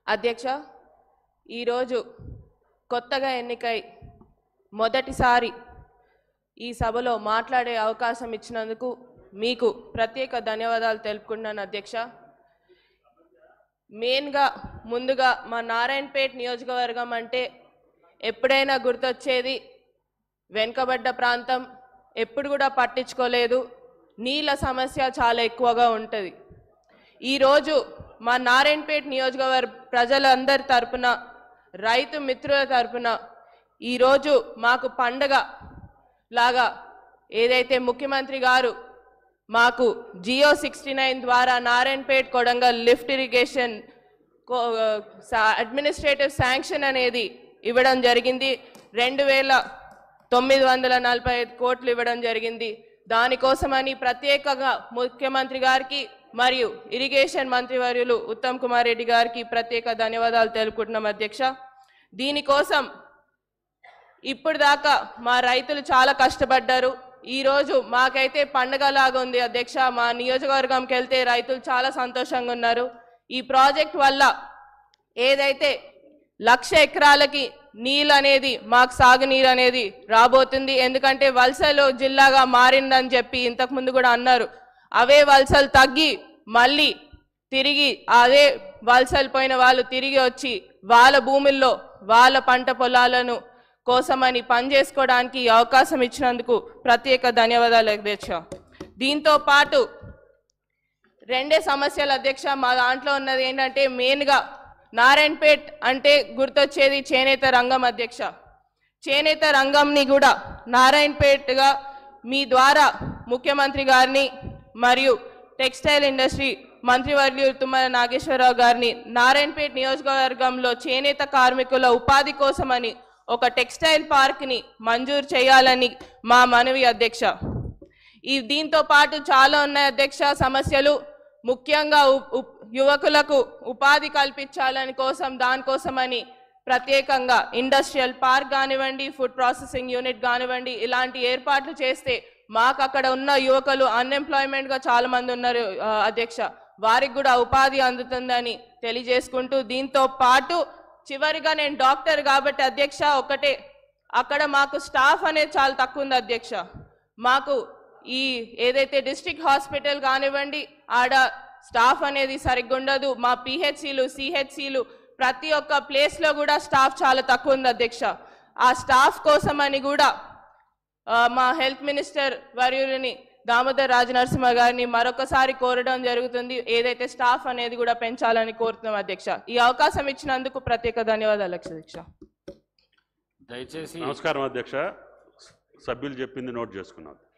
అధ్యక్ష, ఈరోజు కొత్తగా ఎన్నికై మొదటిసారి ఈ సభలో మాట్లాడే అవకాశం ఇచ్చినందుకు మీకు ప్రత్యేక ధన్యవాదాలు తెలుపుకుంటున్నాను అధ్యక్ష. మెయిన్గా ముందుగా మా నారాయణపేట్ నియోజకవర్గం అంటే ఎప్పుడైనా గుర్తొచ్చేది వెనుకబడ్డ ప్రాంతం, ఎప్పుడు కూడా పట్టించుకోలేదు, నీళ్ళ సమస్య చాలా ఎక్కువగా ఉంటుంది. ఈరోజు మా నారాయణపేట్ నియోజకవర్గ ప్రజలందరి తరపున, రైతు మిత్రుల తరపున ఈరోజు మాకు పండగ లాగా ఏదైతే ముఖ్యమంత్రి గారు మాకు జియో 69 ద్వారా Narayanpet Kodangal lift irrigation administrative sanction అనేది ఇవ్వడం జరిగింది. 2,945 కోట్లు ఇవ్వడం జరిగింది. దానికోసమని ప్రత్యేకంగా ముఖ్యమంత్రి గారికి మరియు ఇరిగేషన్ మంత్రివర్యులు ఉత్తమ్ కుమార్ రెడ్డి గారికి ప్రత్యేక ధన్యవాదాలు తెలుపుకుంటున్నాం అధ్యక్ష. దీనికోసం ఇప్పుడు దాకా మా రైతులు చాలా కష్టపడ్డారు. ఈరోజు మాకైతే పండగలాగా ఉంది అధ్యక్ష. మా నియోజకవర్గంకి వెళ్తే రైతులు చాలా సంతోషంగా ఉన్నారు. ఈ ప్రాజెక్ట్ వల్ల ఏదైతే 1,00,000 ఎకరాలకి నీళ్ళు అనేది, మాకు సాగునీరు అనేది రాబోతుంది. ఎందుకంటే వలసలు జిల్లాగా మారిందని చెప్పి ఇంతకుముందు కూడా అన్నారు. అవే వలసలు తగ్గి మళ్ళీ తిరిగి అదే వలసలు పోయిన వాళ్ళు తిరిగి వచ్చి వాళ్ళ భూముల్లో వాళ్ళ పంట పొలాలను కోసమని పనిచేసుకోవడానికి అవకాశం ఇచ్చినందుకు ప్రత్యేక ధన్యవాదాలు అధ్యక్ష. దీంతో పాటు రెండే సమస్యలు అధ్యక్ష. మా దాంట్లో ఉన్నది ఏంటంటే మెయిన్గా నారాయణపేట్ అంటే గుర్తొచ్చేది చేనేత రంగం అధ్యక్ష. చేనేత రంగంని కూడా నారాయణపేట్గా మీ ద్వారా ముఖ్యమంత్రి గారిని మరియు టెక్స్టైల్ ఇండస్ట్రీ మంత్రివర్యులు తుమ్మల నాగేశ్వరరావు గారిని నారాయణపేట్ నియోజకవర్గంలో చేనేత కార్మికుల ఉపాధి కోసమని ఒక టెక్స్టైల్ పార్క్ని మంజూరు చేయాలని మా మనవి అధ్యక్ష. దీంతో పాటు చాలా ఉన్నాయి అధ్యక్ష సమస్యలు. ముఖ్యంగా యువకులకు ఉపాధి కల్పించాలని దానికోసమని ప్రత్యేకంగా ఇండస్ట్రియల్ పార్క్ కానివ్వండి, ఫుడ్ ప్రాసెసింగ్ యూనిట్ కానివ్వండి, ఇలాంటి ఏర్పాట్లు చేస్తే మాకు అక్కడ ఉన్న యువకులు అన్ఎంప్లాయ్మెంట్గా చాలా మంది ఉన్నారు అధ్యక్ష, వారికి కూడా ఉపాధి అందుతుందని తెలియజేసుకుంటూ, దీంతో పాటు చివరిగా నేను డాక్టర్ కాబట్టి అధ్యక్ష ఒకటే, అక్కడ మాకు స్టాఫ్ అనేది చాలా తక్కువ ఉంది అధ్యక్ష. మాకు ఈ ఏదైతే డిస్ట్రిక్ట్ హాస్పిటల్ కానివ్వండి ఆడ స్టాఫ్ అనేది సరిగ్గా ఉండదు. మా పిహెచ్సిలు, సిహెచ్సిలు ప్రతి ఒక్క ప్లేస్లో కూడా స్టాఫ్ చాలా తక్కువ ఉంది అధ్యక్ష. ఆ స్టాఫ్ కోసమని కూడా మా హెల్త్ మినిస్టర్ వర్యులని దామోదర్ రాజనరసింహ గారిని మరొకసారి కోరడం జరుగుతుంది. ఏదైతే స్టాఫ్ అనేది కూడా పెంచాలని కోరుతున్నాం అధ్యక్ష. ఈ అవకాశం ఇచ్చినందుకు ప్రత్యేక ధన్యవాదాలు అధ్యక్ష. దయచేసి నమస్కారం అధ్యక్ష. సభ్యులు చెప్పింది నోట్ చేసుకున్నాను.